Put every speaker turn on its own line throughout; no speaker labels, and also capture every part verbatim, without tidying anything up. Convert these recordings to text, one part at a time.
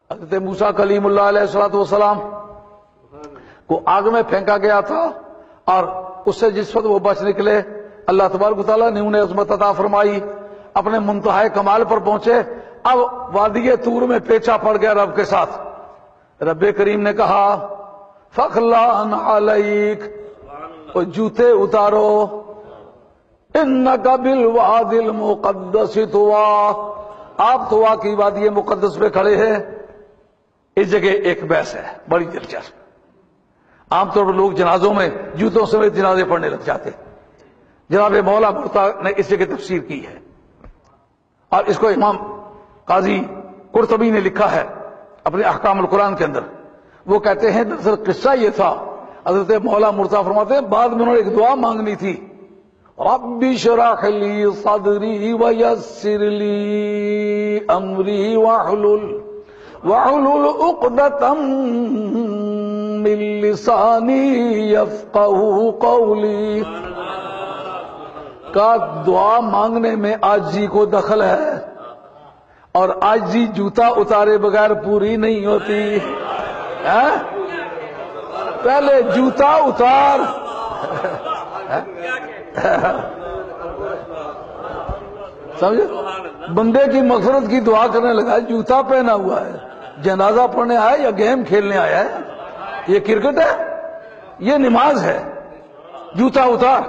حضرت موسیٰ کلیم اللہ علیہ الصلوۃ والسلام کو آگ میں پھینکا گیا تھا، اور اس سے جس وقت وہ بچ نکلے اللہ تبارک و تعالیٰ نے انہیں عظمت عطا فرمائی، اپنے منتہائے کمال پر پہنچے۔ اب وادی طور میں پیچھا پڑ گیا رب کے ساتھ۔ رب کریم نے کہا فَخْلَعْ عَلَيْكَ، وہ جوتے اتارو، إِنَّكَ بِالْوَادِ الْمُقَدَّسِ طُوَىٰ، آپ طوا کی وادی مقدس پہ کھڑے ہیں۔ اس جگہ ایک بحث ہے بڑی دلچسپ۔ عام طور پر لوگ جنازوں میں جوتوں سمیت جنازے پڑھنے لگ جاتے، جناب مولا مرتا نے اس جگہ تفسیر کی ہے، اور اس کو امام قاضی قرطبی نے لکھا ہے اپنے احکام القرآن کے اندر۔ وہ کہتے ہیں دراصل قصہ یہ تھا، حضرت مولا مرتا فرماتے ہیں بعد میں انہوں نے ایک دعا مانگنی تھی، رب اشرح لی صدری ویسر لی امری واحلل واحلل عقدۃ من لسانی یفقہوا قولی۔ کا دعا مانگنے میں عاجزی کو دخل ہے، اور عاجزی جوتا اتارے بغیر پوری نہیں ہوتی ہے؟ پہلے جوتا اتار۔ سمجھے؟ بندے کی مغفرت کی دعا کرنے لگا، جوتا پہنا ہوا ہے، جنازہ پڑھنے آیا یا گیم کھیلنے آیا ہے؟ یہ کرکٹ ہے؟ یہ نماز ہے، جوتا اتار۔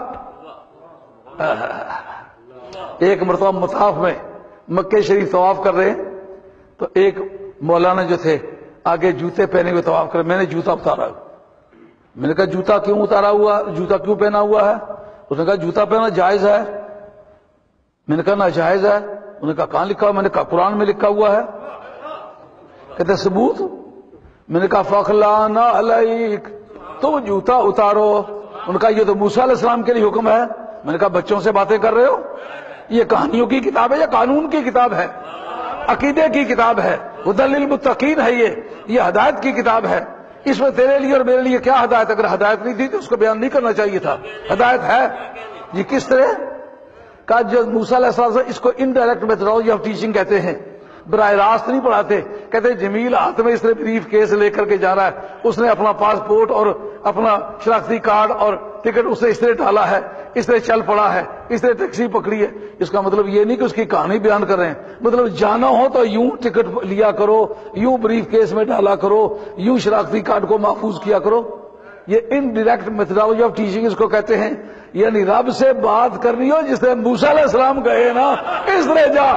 ایک مرتبہ مطاف میں مکہ شریف طواف کر رہے ہیں، تو ایک مولانا جو تھے آگے جوتے پہنے ہوئے طواف کر، میں نے جوتا اتارا۔ میں نے کہا جوتا کیوں اتارا ہوا، جوتا کیوں پہنا ہوا ہے؟ اس نے کہا جوتا پہنا جائز ہے۔ میں نے کہا ناجائز ہے۔ انہوں نے کہا کہاں لکھا ہوا؟ میں نے کہا قرآن میں لکھا ہوا ہے۔ کہتے ثبوت؟ میں نے کہا فَخْلَعْ عَلَيْكَ، تو جوتا اتارو۔ انہوں نے کہا یہ تو موسیٰ علیہ السلام کے لیے حکم ہے۔ میں نے کہا بچوں سے باتیں کر رہے ہو؟ یہ کہانیوں کی کتاب ہے یا قانون کی کتاب ہے؟ عقیدے کی کتاب ہے، ہدی للمتقین ہے، یہ یہ ہدایت کی کتاب ہے۔ اس میں تیرے لیے اور میرے لیے کیا ہدایت؟ اگر ہدایت نہیں تھی تو اس کو بیان نہیں کرنا چاہیے تھا۔ ہدایت ہے یہ کس طرح کا؟ جو موسیٰ علیہ السلام سے اس کو انڈائریکٹ میتھڈالوجی آف ٹیچنگ کہتے ہیں، براہ راست نہیں پڑھاتے۔ کہتے ہیں جمیل ہاتھ میں اس نے بریف کیس لے کر کے جا رہا ہے، اس نے اپنا پاسپورٹ اور اپنا شناختی کارڈ اور ٹکٹ اس نے اس طرح ڈالا ہے، اس طرح چل پڑا ہے، اس طرح ٹیکسی پکڑی ہے۔ اس کا مطلب یہ نہیں کہ اس کی کہانی بیان کر رہے ہیں، مطلب جانا ہو تو یوں ٹکٹ لیا کرو، یوں بریف کیس میں ڈالا کرو، یوں شناختی کارڈ کو محفوظ کیا کرو۔ یہ انڈائریکٹ میتھڈالوجی آف ٹیچنگ اس کو کہتے ہیں۔ یعنی رب سے بات کرنی ہو جس طرح موسیٰ علیہ السلام گئے نا، اس طرح جا۔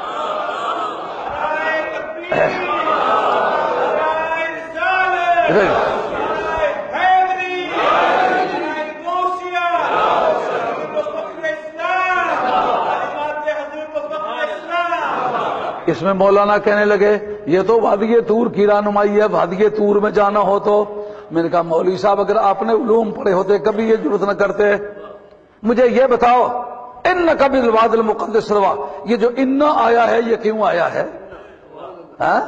اس میں مولانا کہنے لگے یہ تو وادی طور کی رہنمائی ہے، وادی طور میں جانا ہو تو۔ میں نے کہا مولوی صاحب اگر آپ نے علوم پڑھے ہوتے کبھی یہ ضرورت نہ کرتے۔ مجھے یہ بتاؤ انک بالواد المقدس طویٰ، یہ جو انا آیا ہے یہ کیوں آیا ہے؟ ہاں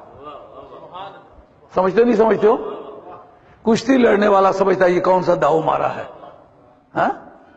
سمجھتے نہیں سمجھتے ہو؟ کشتی لڑنے والا سمجھتا ہے یہ کون سا داؤ مارا ہے۔ ہاں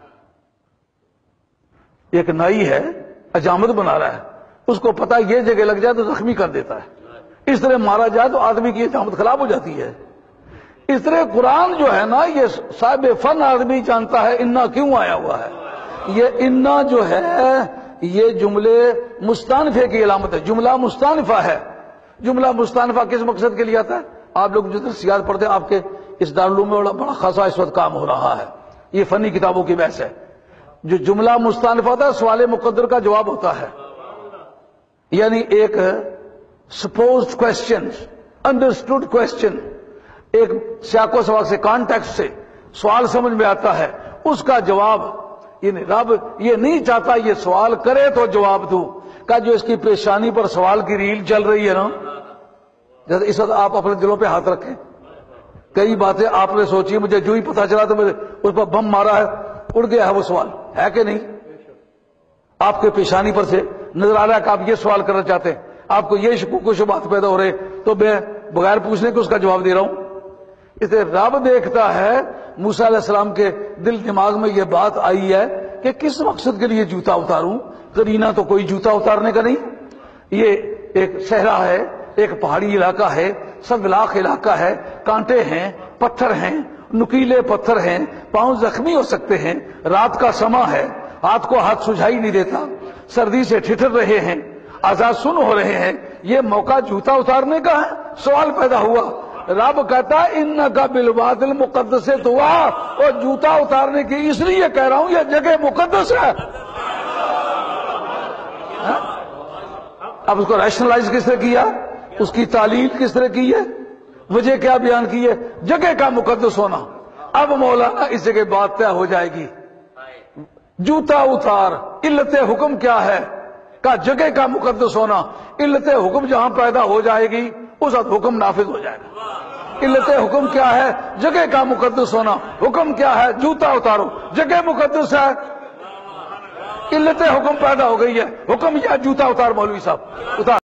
ایک نائی ہے حجامت بنا رہا ہے، اس کو پتا یہ جگہ لگ جائے تو زخمی کر دیتا ہے، اس طرح مارا جائے تو آدمی کی حجامت خراب ہو جاتی ہے۔ اس طرح قرآن جو ہے نا یہ صاحب فن آدمی جانتا ہے انا کیوں آیا ہوا ہے۔ یہ انا جو ہے یہ جملے مستانفے کی علامت ہے، جملہ مستانفہ ہے۔ جملہ مستانفہ کس مقصد کے لیے آتا ہے؟ آپ لوگ جو درسیات پڑھتے ہیں، آپ کے اس دارالعلوم میں بڑا خاصا اس وقت کام ہو رہا ہے، یہ فنی کتابوں کی بحث ہے۔ جو جملہ مستانفہ ہوتا ہے سوال مقدر کا جواب ہوتا ہے، یعنی ایک سپوزڈ کوشچن، انڈرسٹوڈ کوشچن، ایک سیاق و سباق سے، کانٹیکسٹ سے سوال سمجھ میں آتا ہے، اس کا جواب۔ یعنی رب یہ نہیں چاہتا یہ سوال کرے تو جواب دوں کہ جو اس کی پیشانی پر سوال کی ریل چل رہی ہے نا، جیسے اس وقت آپ اپنے دلوں پہ ہاتھ رکھیں، کئی باتیں آپ نے سوچی، مجھے جو ہی پتا چلا تو میرے اس پر بم مارا ہے، اڑ گیا ہے وہ سوال، ہے کہ نہیں؟ آپ کے پیشانی پر سے نظر آ رہا ہے کہ آپ یہ سوال کرنا چاہتے ہیں، آپ کو یہ شکوک و شبہات پیدا ہو رہے، تو میں بغیر پوچھنے کے اس کا جواب دے رہا ہوں۔ اس لیے رب دیکھتا ہے موسیٰ علیہ السلام کے دل دماغ میں یہ بات آئی ہے کہ کس مقصد کے لیے جوتا اتاروں، قرینہ تو کوئی جوتا اتارنے کا نہیں۔ یہ ایک صحرا ہے، ایک پہاڑی علاقہ ہے، سنگلاخ علاقہ ہے، کانٹے ہیں، پتھر ہیں، نکیلے پتھر ہیں، پاؤں زخمی ہو سکتے ہیں، رات کا سما ہے، ہاتھ کو ہاتھ سجھائی نہیں دیتا، سردی سے ٹھٹر رہے ہیں، آزاد سن ہو رہے ہیں، یہ موقع جوتا اتارنے کا ہے؟ سوال پیدا ہوا۔ رب کہتا ہے انکا بالواد المقدس طویٰ، اور جوتا اتارنے کی اس لیے کہہ رہا ہوں یہ جگہ مقدس ہے۔ اب اس کو ریشنلائز کس نے کیا؟ اس کی تعلیل کس طرح کی ہے؟ وجہ کیا بیان کی ہے؟ جگہ کا مقدس ہونا۔ اب مولانا اس جگہ بات طے ہو جائے گی، جوتا اتار، علت حکم کیا ہے؟ کا جگہ کا مقدس ہونا۔ علت حکم جہاں پیدا ہو جائے گی اس وقت حکم نافذ ہو جائے گا۔ علت حکم کیا ہے؟ جگہ کا مقدس ہونا۔ حکم کیا ہے؟ جوتا اتارو، جگہ مقدس ہے، علت حکم پیدا ہو گئی ہے، حکم یا جوتا اتار مولوی صاحب اتار۔